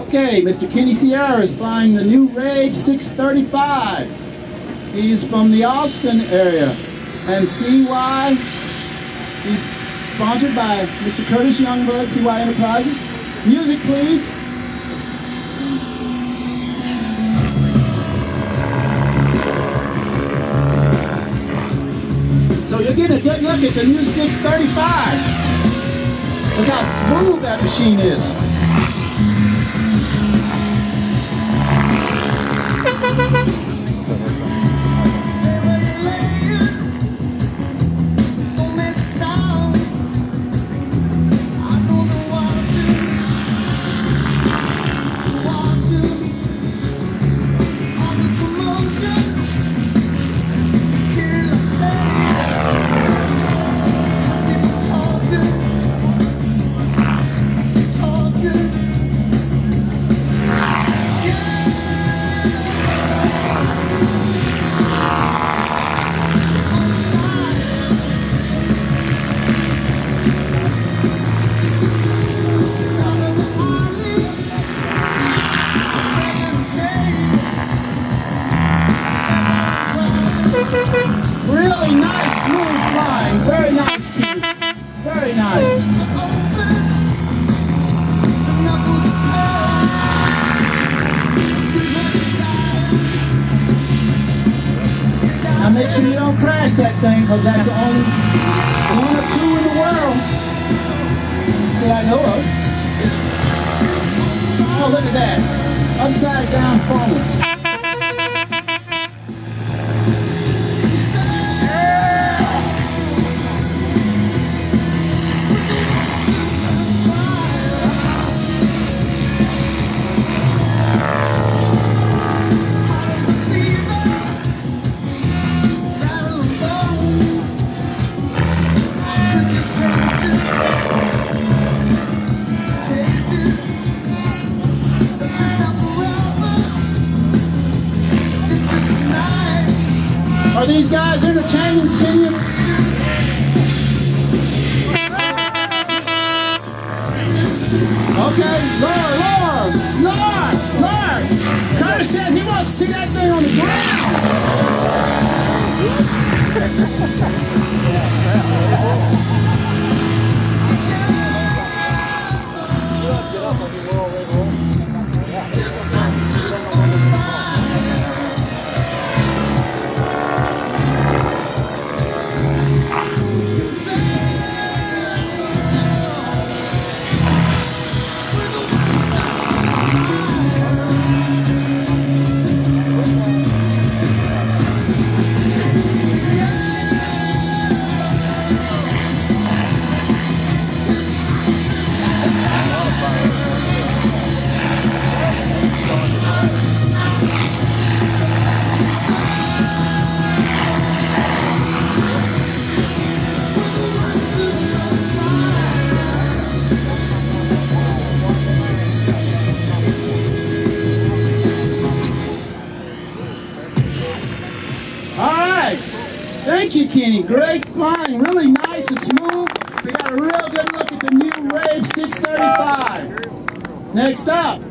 Okay, Mr. Kenny Sierra is flying the new Rave 635. He's from the Austin area. And CY, he's sponsored by Mr. Curtis Youngblood, CY Enterprises. Music, please. So you're getting a good look at the new 635. Look how smooth that machine is. Really nice, smooth flying. Very nice, Keith. Very nice. Now make sure you don't crash that thing, because that's the only one or two in the world that I know of. Oh, look at that. Upside down funnels. Are these guys entertaining? Can you? Okay, Lord! Curtis says he wants to see that thing on the ground. Thank you, Kenny. Great flying. Really nice and smooth. We got a real good look at the new Rave 635. Next up.